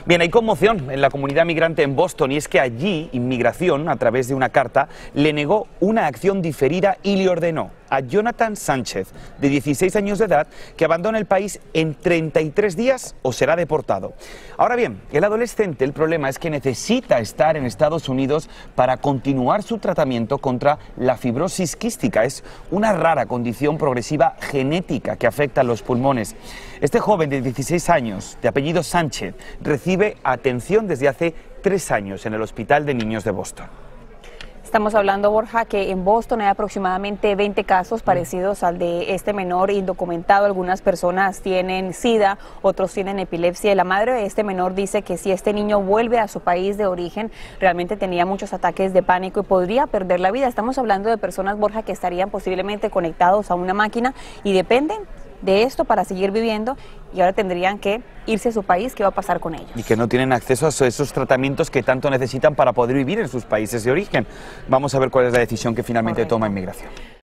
Bien, hay conmoción en la comunidad migrante en Boston y es que allí Inmigración, a través de una carta, le negó una acción diferida y le ordenó a Jonathan Sánchez, de 16 años de edad, que abandone el país en 33 días o será deportado. Ahora bien, el adolescente, el problema es que necesita estar en Estados Unidos para continuar su tratamiento contra la fibrosis quística. Es una rara condición progresiva genética que afecta a los pulmones. Este joven de 16 años, de apellido Sánchez, recibe atención desde hace 3 años en el Hospital de Niños de Boston. Estamos hablando, Borja, que en Boston hay aproximadamente 20 casos parecidos al de este menor indocumentado. Algunas personas tienen SIDA, otros tienen epilepsia. Y la madre de este menor dice que si este niño vuelve a su país de origen, realmente tenía muchos ataques de pánico y podría perder la vida. Estamos hablando de personas, Borja, que estarían posiblemente conectados a una máquina y dependen de esto para seguir viviendo, y ahora tendrían que irse a su país. ¿Qué va a pasar con ellos? Y que no tienen acceso a esos tratamientos que tanto necesitan para poder vivir en sus países de origen. Vamos a ver cuál es la decisión que finalmente toma Inmigración.